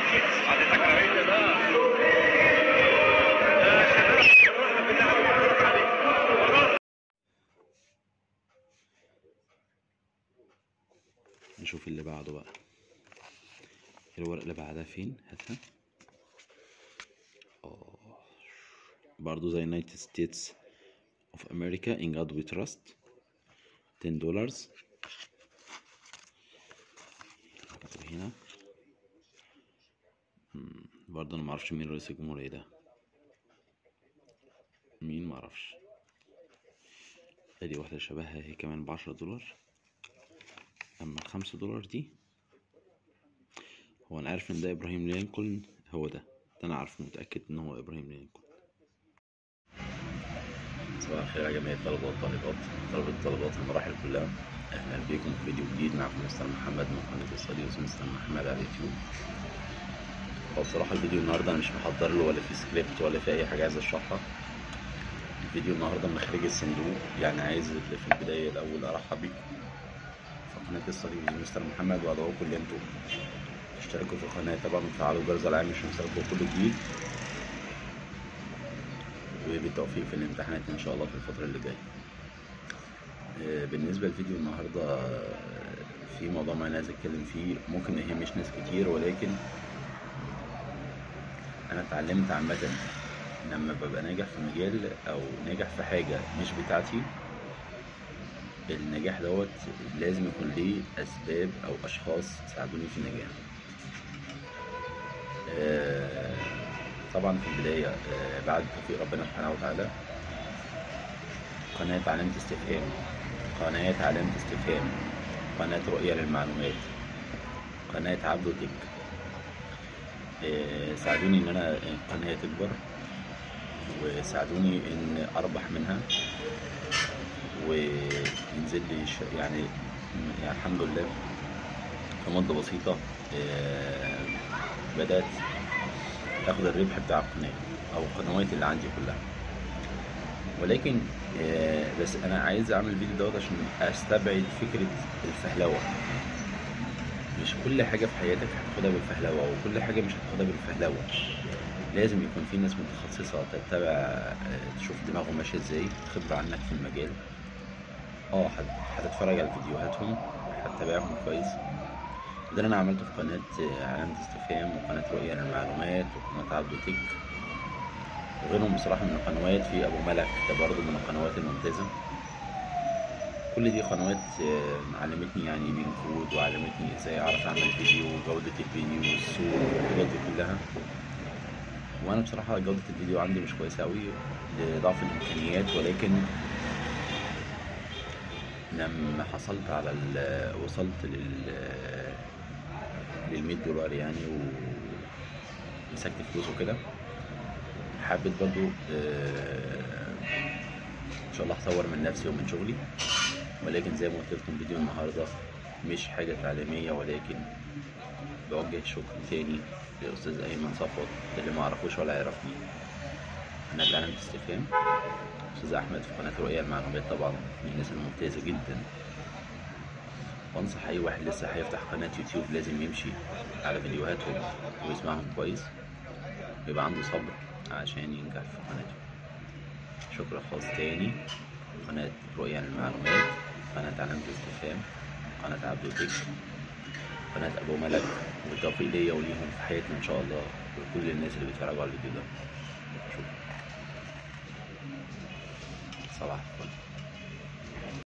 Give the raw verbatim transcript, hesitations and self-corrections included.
نشوف اللي بعده بقى. الورق اللي بعدها فين؟ هاتها. اه برضو زي United States of America in God we trust ten dollars. هنا برضو انا معرفش مين رئيس الجمهورية ده، مين معرفش. ادي واحدة شبهها هي كمان بعشرة دولار. اما الخمسة دولار دي، هو انا عارف ان ده ابراهيم لينكولن، هو ده ده انا عارف متأكد ان هو ابراهيم لينكولن. صباح الخير يا جميع الطلبة والطالبات، طلبة الطلبات المراحل كلها، اهلا بكم في فيديو جديد. معكم مستر محمد من قناة الصديق مستر محمد على اليوتيوب. هو بصراحة الفيديو النهاردة انا مش محضر له ولا في سكريبت ولا في اي حاجة عايز اشرحها. الفيديو النهاردة من خارج الصندوق، يعني عايز في البداية الاول ارحب بكم في قناة الصديق مستر محمد، وادعوكم ان انتم تشتركوا في القناة طبعا وتفعلوا الجرس العام عشان يوصلكوا كل جديد، وبالتوفيق في الامتحانات ان شاء الله في الفترة اللي جاية. بالنسبة لفيديو النهاردة في موضوع ما انا عايز اتكلم فيه، ممكن ما يهمش ناس كتير، ولكن انا اتعلمت عامة لما ببقى ناجح في مجال او ناجح في حاجة مش بتاعتي، النجاح دوت لازم يكون ليه اسباب او اشخاص ساعدوني في النجاح. طبعا في البداية بعد توفيق ربنا سبحانه وتعالى، قناة علامة استفهام، قناة علامة استفهام، قناة رؤية للمعلومات، قناة عبده تك، ساعدوني ان انا القناة تكبر، وساعدوني ان اربح منها وينزل لي يعني, يعني الحمد لله في مدة بسيطة بدأت اخد الربح بتاع القناة او القنوات اللي عندي كلها. ولكن بس انا عايز اعمل الفيديو دوت عشان استبعد فكرة الفهلوة. مش كل حاجة في حياتك هتاخدها بالفهلوة، وكل حاجة مش هتاخدها بالفهلوة. لازم يكون في ناس متخصصة تتبع، تشوف دماغهم ماشية ازاي، خبرة عنك في المجال. اه هتتفرج على فيديوهاتهم، هتتابعهم كويس. ده اللي انا عملته في قناة علامة استفهام، وقناة رؤية للمعلومات، وقناة عبده تك، وغيرهم بصراحة من القنوات. في ابو ملك ده برضه من القنوات الممتازة. كل دي قنوات علمتني يعني مين كود، وعلمتني ازاي اعرف اعمل فيديو، وجودة الفيديو والصوت والحاجات دي كلها. وانا بصراحة جودة الفيديو عندي مش كويسة اوي لضعف الامكانيات، ولكن لما حصلت على وصلت لل للمية دولار يعني، ومسكت فلوس وكده، حبيت برضو ان شاء الله هطور من نفسي ومن شغلي. ولكن زي ما قلت لكم فيديو النهارده مش حاجه تعليميه، ولكن بوجه شكر تاني لاستاذ ايمن صفوت، اللي ما اعرفوش ولا يعرفني. انا علامة استفهام. استاذ احمد في قناه رؤية المعلومات طبعا من الناس الممتازه جدا. وانصح اي واحد لسه هيفتح قناه يوتيوب لازم يمشي على فيديوهاتهم ويسمعهم كويس، ويبقى عنده صبر عشان ينجح في قناته. شكرا خاص تاني قناة رؤية للمعلومات، قناة علامة استفهام، قناة عبده تك، قناة ابو ملك، والتوفيق ليا وليهم في حياتنا ان شاء الله، وكل الناس اللي بيتفرجوا على الفيديو ده. شكرا. صباح الفل.